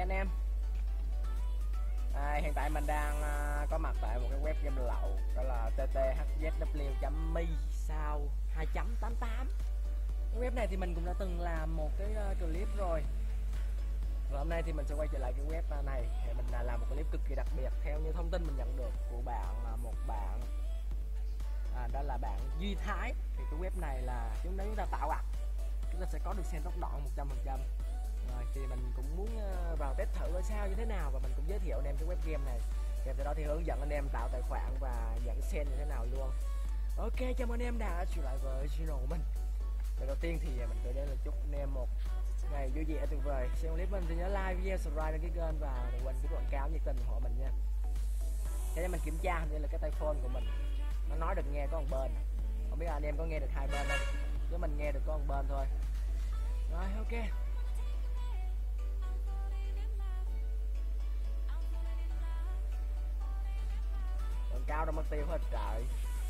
anh em. Hiện tại mình đang có mặt tại một cái web game lậu, đó là tthzw.me sao 2.88. Cái web này thì mình cũng đã từng làm một cái clip rồi. Và hôm nay thì mình sẽ quay trở lại cái web này để mình làm một clip cực kỳ đặc biệt. Theo như thông tin mình nhận được của một bạn, đó là bạn Duy Thái, thì cái web này là chúng ta tạo chúng ta sẽ có được xem tốc độ 100%. Rồi thì mình cũng muốn vào test thử coi sao như thế nào, và mình cũng giới thiệu anh em cái web game này, kèm theo đó thì hướng dẫn anh em tạo tài khoản và nhận sen như thế nào luôn. Ok, chào mừng anh em đã trở lại với channel của mình. Và đầu tiên thì mình tới đây là chúc anh em một ngày vui vẻ tuyệt vời. Xem clip mình thì nhớ like video, subscribe đăng ký kênh và đừng quên cái quảng cáo nhiệt tình ủng hộ mình nha. Thế nên mình kiểm tra hình như là cái tai phone của mình nó nói được nghe có một bên, không biết là anh em có nghe được hai bên không, chứ mình nghe được có một bên thôi. Rồi ok, quảng cáo đâu mất tiêu hết trời.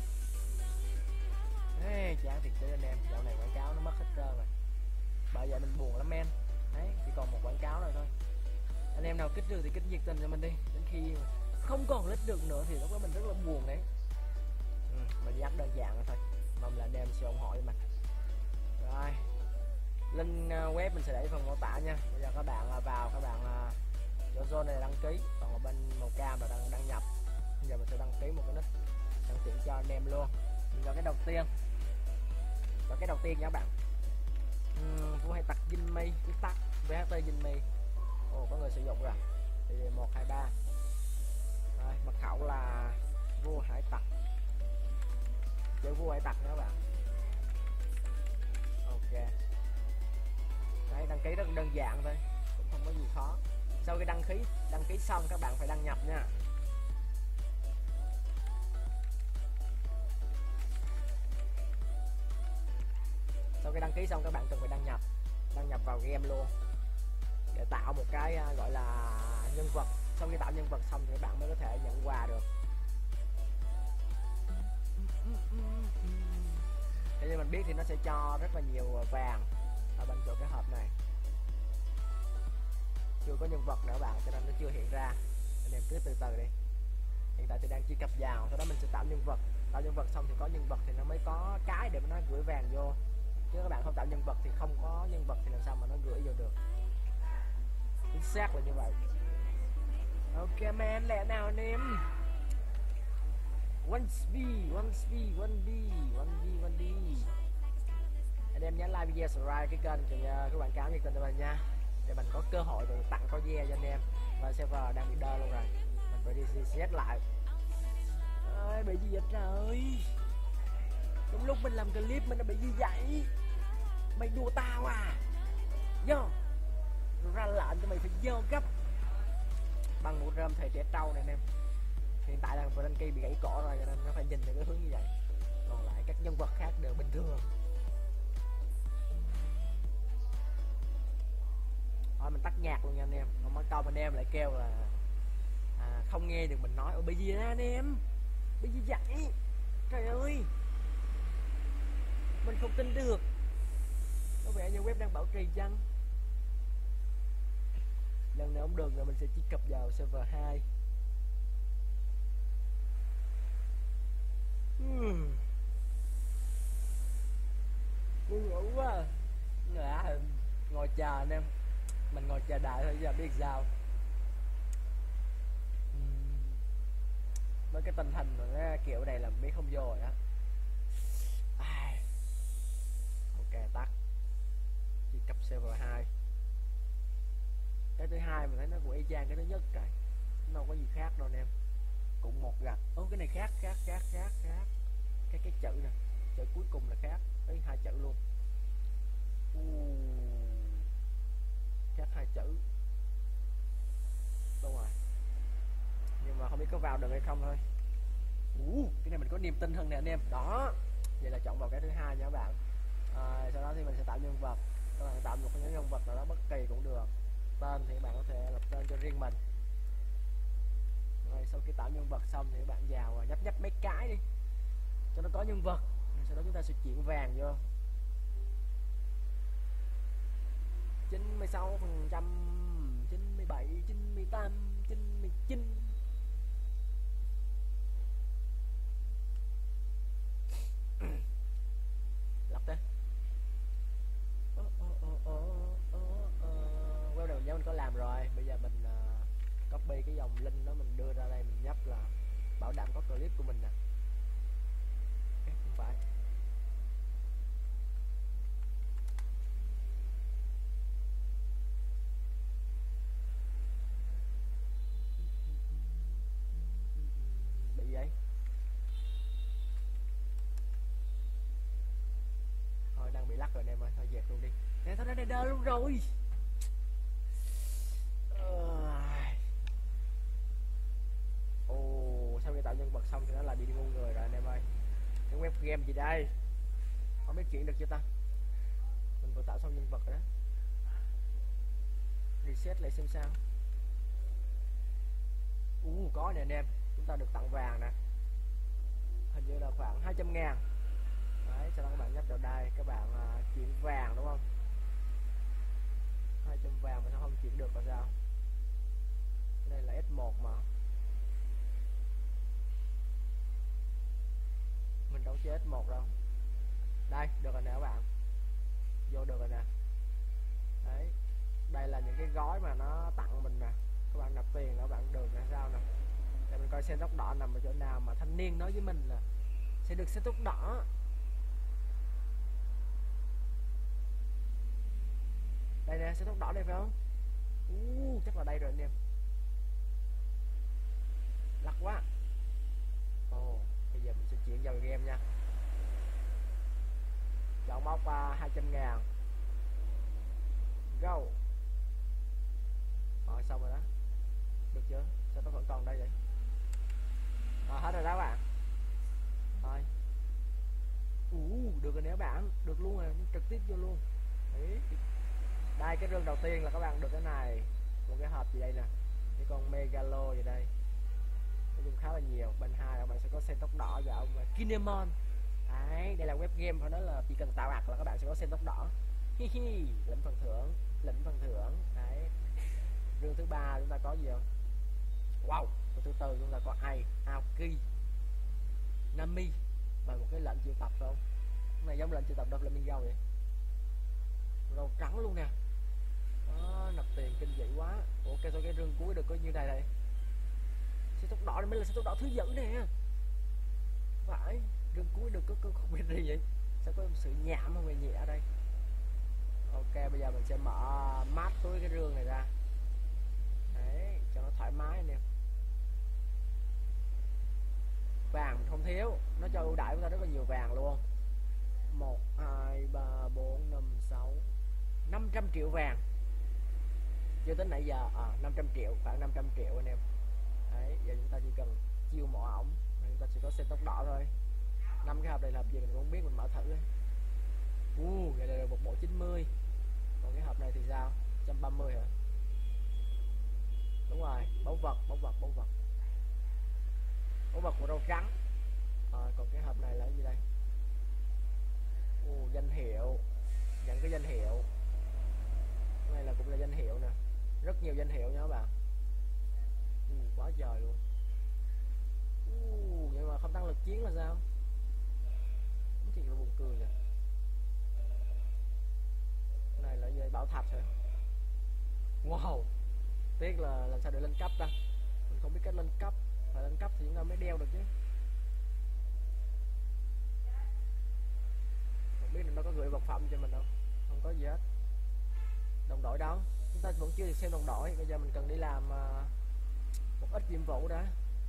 Chán thiệt chứ anh em, dạo này quảng cáo nó mất hết trơn rồi, bởi vậy mình buồn lắm men. Đấy, chỉ còn một quảng cáo rồi thôi. Anh em nào kích được thì kích nhiệt tình cho mình đi, đến khi không còn lít được nữa thì lúc đó mình rất là buồn đấy. Mình dắt đơn giản rồi thôi, mong là anh em sẽ ủng hộ cho mình. Rồi, link web mình sẽ để phần mô tả nha. Bây giờ các bạn vào, các bạn chỗ zone này đăng ký, còn ở bên màu cam là đăng nhập. Bây giờ mình sẽ đăng ký một cái nick đăng tiện cho anh em luôn. Mình vào cái đầu tiên, nha các bạn. Vua hay tặc Jinmi, cái tắc VHT Jinmi. Ồ, có người sử dụng rồi. Thì 1 2 3. Rồi, mật khẩu là vua hải tặc. Chữ vua hải tặc nha các bạn. Ok. Đấy, đăng ký rất đơn giản thôi, cũng không có gì khó. Sau khi đăng ký xong các bạn phải đăng nhập nha. Sau khi đăng ký xong các bạn cần phải đăng nhập vào game luôn để tạo một cái gọi là nhân vật. Sau khi tạo nhân vật xong thì các bạn mới có thể nhận quà được. Thế như mình biết thì nó sẽ cho rất là nhiều vàng ở bên chỗ cái hộp này. Chưa có nhân vật nữa bạn, cho nên nó chưa hiện ra. Anh em cứ từ từ đi. Hiện tại thì đang truy cập vào, sau đó mình sẽ tạo nhân vật. Tạo nhân vật xong thì có nhân vật thì nó mới có cái để mà nó gửi vàng vô. Chứ các bạn không tạo nhân vật thì không có nhân vật thì làm sao mà nó gửi vô được. Chính xác là như vậy. Ok man, lẹ nào anh em. One B. Anh em nhớ like video, subscribe cái kênh thì cái quảng cáo nhiệt tình cho mình nha, để mình có cơ hội để tặng có ve cho anh em. Và server đang bị đơ luôn rồi, mình phải đi reset lại. Ơi, bị gì vậy trời? Trong lúc mình làm clip mình đã bị gì vậy? Mày đùa tao à? Vô ra lệnh cho mày phải vô gấp bằng một rơm thầy trẻ trâu này anh em. Hiện tại là Frankie bị gãy cổ rồi, cho nên nó phải nhìn theo cái hướng như vậy. Còn lại các nhân vật khác đều bình thường. Thôi mình tắt nhạc luôn nha anh em. Không mất câu anh em lại kêu là không nghe được mình nói. Bị gì đó anh em? Bị gì vậy? Trời ơi, mình không tin được. Có vẻ như web đang bảo trì chăng? Lần này không được rồi, mình sẽ truy cập vào server 2. Buồn ngủ quá. Ngồi chờ anh em. Mình ngồi chờ đợi thôi, giờ biết sao. Với cái tình hình mà kiểu này là biết không vô rồi á. Ok, tắt. Truy cập server 2. Cái thứ hai mình thấy nó cũng y chang cái thứ nhất trời, nó đâu có gì khác đâu anh em, cũng một gạch. Cái này khác. Cái chữ nè, chữ cuối cùng là khác, tới 2 chữ luôn. Khác 2 chữ. Đâu rồi, nhưng mà không biết có vào được hay không thôi. Cái này mình có niềm tin hơn nè anh em. Đó, vậy là chọn vào cái thứ hai nha các bạn. Sau đó thì mình sẽ tạo nhân vật. Các bạn tạo một cái nhân vật nào đó bất kỳ cũng được. Tên thì các bạn có thể lập tên cho riêng mình. Rồi sau khi tạo nhân vật xong thì các bạn vào nhấp mấy cái đi cho nó có nhân vật. Sau đó chúng ta sẽ chuyển vàng vô 96%. 97, 98, 99. Lọc thế. Web này mình có làm rồi. Bây giờ mình copy cái dòng link đó mình đưa ra đây, mình nhấp là bảo đảm có clip của mình nè. Không phải. Bị vậy. Thôi đang bị lắc rồi anh em ơi, thôi dẹp luôn đi. Nè thôi đây đơ luôn rồi. Sau khi tạo nhân vật xong thì nó lại bị đi ngu người rồi anh em ơi. Cái web game gì đây? Không biết chuyển được chưa ta? Mình vừa tạo xong nhân vật rồi đó. Reset lại xem sao. Có nè anh em. Chúng ta được tặng vàng nè. Hình như là khoảng 200.000. Đấy, sau đó các bạn nhấp vào đây, các bạn chuyển vàng đúng không? 200 vàng mà sao không chuyển được là sao? Cái này là S1 mà. Mình đâu chơi S1 đâu. Đây, được rồi nè các bạn. Vô được rồi nè. Đấy. Đây là những cái gói mà nó tặng mình nè. Các bạn nạp tiền là các bạn được nè, sao nè. Để mình coi xe tóc đỏ nằm ở chỗ nào mà thanh niên nói với mình là sẽ được xe tóc đỏ. Đây nè, xe tóc đỏ đây phải không? Chắc là đây rồi anh em. Lắc quá. Bây giờ mình sẽ chuyển vào game nha. Chọn móc 200.000. Go. Rồi xong rồi đó. Được chưa? Sao nó vẫn còn đây vậy? Hết rồi đó các bạn. Rồi. Được rồi nè các bạn. Được luôn rồi, trực tiếp vô luôn. Đấy. Đây cái rương đầu tiên là các bạn được cái này. Một cái hộp gì đây nè. Cái con Megalo gì đây. Nói chung khá là nhiều. Bên 2 các bạn sẽ có sen tóc đỏ và ông Kinemon. Đấy, đây là web game, phải nói là chỉ cần tạo ạc là các bạn sẽ có sen tóc đỏ. Lĩnh phần thưởng, lĩnh phần thưởng. Đấy. Rương thứ 3 chúng ta có gì không? Wow, rương thứ 4 chúng ta có ai, Aoki, Nami và một cái lệnh triệu tập phải không? Cái này giống lệnh triệu tập Doflamingo vậy. Râu trắng luôn nè. Đó, nạp tiền kinh dị quá. Ok, thôi cái rương cuối được có nhiêu này đây. Xe tóc đỏ này mới là xe tóc đỏ thứ dữ nè. Phải, rương cuối được có không biết gì vậy. Sao có sự nhảm không, người nhẹ ở đây. Ok, bây giờ mình sẽ mở mát túi cái rương này ra. Đấy, cho nó thoải mái anh em. Vàng mình không thiếu, nó cho ưu đãi của ta rất là nhiều vàng luôn. 1, 2, 3, 4, 5, 6 500 triệu vàng. Chưa tính nãy giờ 500 triệu, khoảng 500 triệu anh em. Đấy, giờ chúng ta chỉ cần chiêu mỏ ổng, chúng ta chỉ có xe tóc đỏ thôi. 5 cái hộp này là hộp gì mình cũng không biết, mình mở thử ấy. Vậy là một bộ 90. Còn cái hộp này thì sao? 130 hả? Đúng rồi, báu vật. Báu vật của râu trắng. Còn cái hộp này là cái gì đây? Danh hiệu. Nhận cái danh hiệu. Cái này là cũng là danh hiệu nè. Rất nhiều danh hiệu nha các bạn. Quá trời luôn. Nhưng mà không tăng lực chiến là sao? Cái chuyện là buồn cười nè. Cái này là dây bảo thạch hả? Wow. Tiếc là làm sao để lên cấp ta. Mình không biết cách lên cấp. Phải lên cấp thì chúng ta mới đeo được chứ. Không biết là nó có gửi vật phẩm cho mình đâu. Không có gì hết. Đồng đội đâu? Chúng ta vẫn chưa được xem đồng đội. Bây giờ mình cần đi làm một ít nhiệm vụ đã.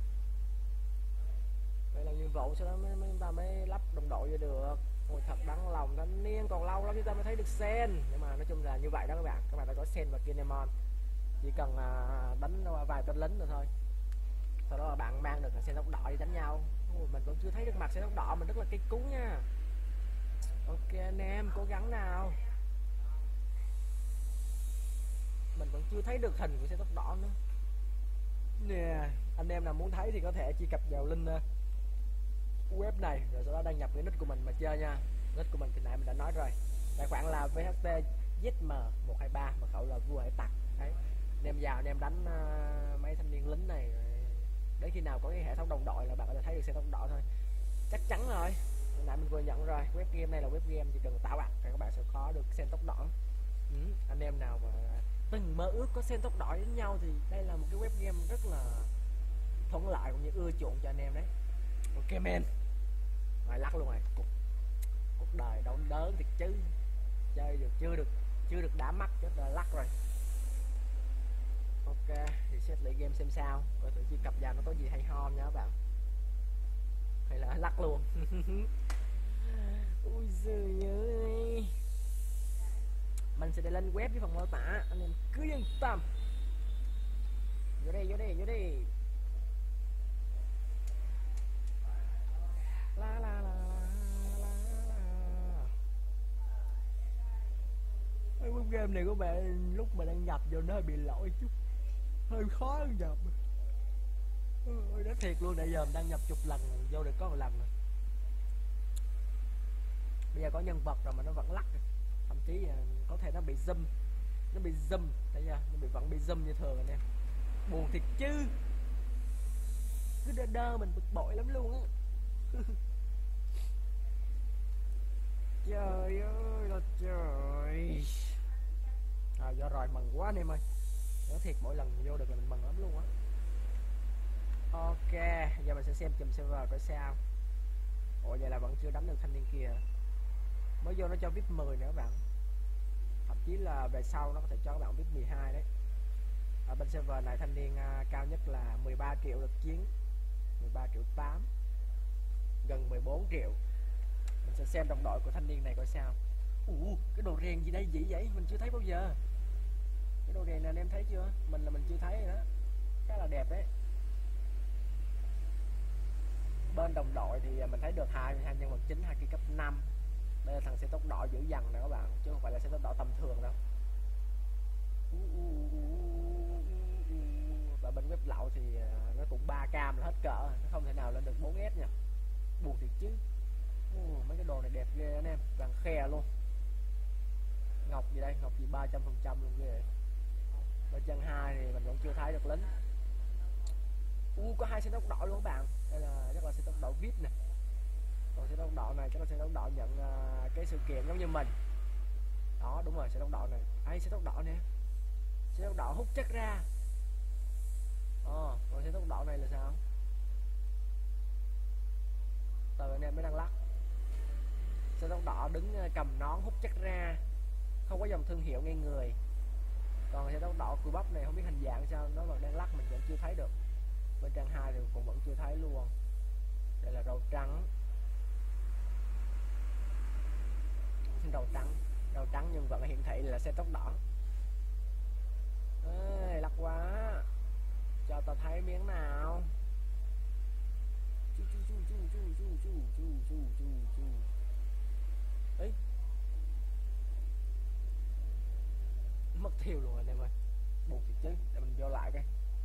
Vậy là nhiệm vụ sau đó chúng ta mới lắp đồng đội vô được. Ôi thật đáng lòng, thanh niên còn lâu lắm chúng ta mới thấy được sen. Nhưng mà nói chung là như vậy đó các bạn. Các bạn đã có sen và Kinemon. Chỉ cần đánh vài tên lính rồi thôi. Sau đó là bạn mang được sen tóc đỏ đi đánh nhau. Mình vẫn chưa thấy được mặt sen tóc đỏ, mình rất là cây cú nha. Ok anh em, cố gắng nào. Mình vẫn chưa thấy được hình của sen tóc đỏ nữa. Nè, anh em nào muốn thấy thì có thể truy cập vào link web này rồi sau đó đăng nhập cái nick của mình mà chơi nha. Nick của mình thì nãy mình đã nói rồi. Tài khoản là VHT ZM123, mật khẩu là vua hải tặc. Đấy. Anh em vào anh em đánh mấy thanh niên lính này đến khi nào có cái hệ thống đồng đội là bạn có thể thấy được xe tốc độ thôi. Chắc chắn rồi, hồi nãy mình vừa nhận rồi, web game này là web game chỉ cần tạo ạc các bạn sẽ có được sen tốc độ. Anh em nào mà từng mơ ước có sen tốc độ với nhau thì đây là một cái web game rất là thuận lợi cũng như ưa chuộng cho anh em đấy. Ok men, rồi lắc luôn rồi. Cuộc đời đâu đớn thiệt chứ, chơi được chưa được đã mắt chết là lắc rồi. Ok, reset lại game xem sao, coi thử truy cập vào nó có gì hay ho nha các bạn, hay là lắc luôn. Ui giời ơi, mình sẽ để lên web với phần mô tả, anh em cứ yên tâm. Vô đây la la la la la. Cái game này của bạn lúc mà đang nhập vô nó hơi bị lỗi chút, hơi khó nhập. Ôi nói thiệt luôn, nãy giờ mình đang nhập chục lần vô được có một lần rồi. Bây giờ có nhân vật rồi mà nó vẫn lắc, thậm chí có thể nó bị zoom, thấy chưa, nó vẫn bị zoom như thường anh em, buồn thiệt chứ, cứ đơ mình bực bội lắm luôn á. Trời ơi là trời. Do rồi mừng quá anh em ơi, nói thiệt mỗi lần vô được là mình mừng lắm luôn á. Ok, giờ mình sẽ xem chùm server coi sao. Ủa vậy là vẫn chưa đánh được thanh niên kia, mới vô nó cho VIP 10 nữa các bạn, thậm chí là về sau nó có thể cho các bạn VIP 12 đấy. Ở bên server này thanh niên cao nhất là 13 triệu lực chiến, 13 triệu 8, gần 14 triệu. Mình sẽ xem đồng đội của thanh niên này coi sao. Cái đồ rèn gì đây dữ vậy, mình chưa thấy bao giờ. Cái đồ rèn này anh em thấy chưa, mình chưa thấy rồi đó, khá là đẹp đấy. Bên đồng đội thì mình thấy được hai nhân vật chính, 2 kỳ cấp 5. Đây là thằng xe tốc độ dữ dằn nè các bạn, chứ không phải là xe tốc độ tầm thường đâu. Và bên web lậu thì nó cũng 3 cam là hết cỡ, nó không thể nào lên được 4S nha, buồn thiệt chứ. Mấy cái đồ này đẹp ghê anh em, vàng khe luôn. Ngọc gì đây, ngọc gì 300% luôn ghê. Bên chân 2 thì mình vẫn chưa thấy được lính. Có 2 xe tốc độ luôn các bạn, đây là chắc là xe tốc độ VIP nè. Còn xe tốc độ này chắc là xe tốc độ nhận cái sự kiện giống như mình đó, đúng rồi, xe tốc độ này. Xe tốc độ nè, xe tốc độ hút chất ra. Còn xe tốc độ này là sao, từ anh em mới đang lắc. Xe tốc độ đứng cầm nón hút chất ra, không có dòng thương hiệu ngay người. Còn xe tốc độ cùi bắp này không biết hình dạng sao, nó vẫn đang lắc, mình vẫn chưa thấy được. Bên trang 2 thì cũng vẫn chưa thấy luôn. Đây là râu trắng, râu trắng nhưng vẫn hiển thị là xe tốc độ. Lắc quá, cho tao thấy miếng nào. Ấy, mất thiêu luôn anh em ơi, buồn thiệt chứ. Để mình vô lại cái.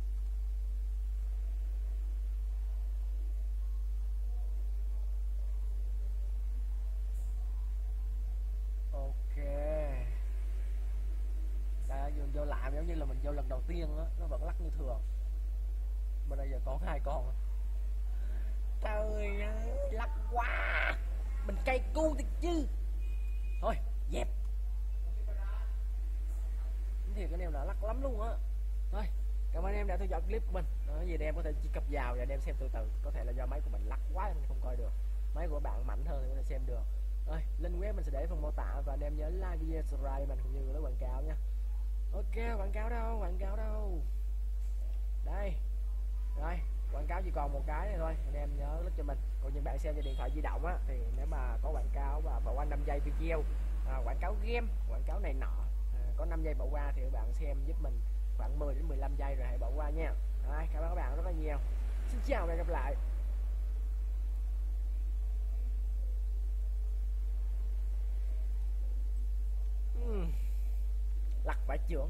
Ok, đây vô lại giống như là mình vô lần đầu tiên á, nó vẫn lắc như thường. Bên đây giờ còn 2 con. Trời ơi, lắc quá, mình cay cu thiệt chứ. Thôi dẹp, thiệt anh em là lắc lắm luôn á. Thôi cảm ơn anh em đã theo dõi clip của mình. Nói gì thì em có thể truy cập vào và đem xem từ từ, có thể là do máy của mình lắc quá mình không coi được, máy của bạn mạnh hơn thì có thể xem được. Rồi link web mình sẽ để phần mô tả, và anh em nhớ like video, subscribe mình cũng như lấy quảng cáo nha. Ok, quảng cáo đâu đây. Rồi quảng cáo chỉ còn một cái này thôi, anh em nhớ click cho mình. Còn những bạn xem trên điện thoại di động á, thì nếu mà có quảng cáo và bỏ qua 5 giây video, quảng cáo game, quảng cáo này nọ, có 5 giây bỏ qua thì các bạn xem giúp mình khoảng 10 đến 15 giây rồi hãy bỏ qua nha. Rồi, cảm ơn các bạn rất là nhiều. Xin chào và hẹn gặp lại. Lắc phải trưởng.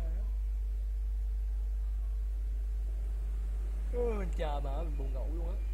Mình chờ mà mình buồn ngủ luôn á.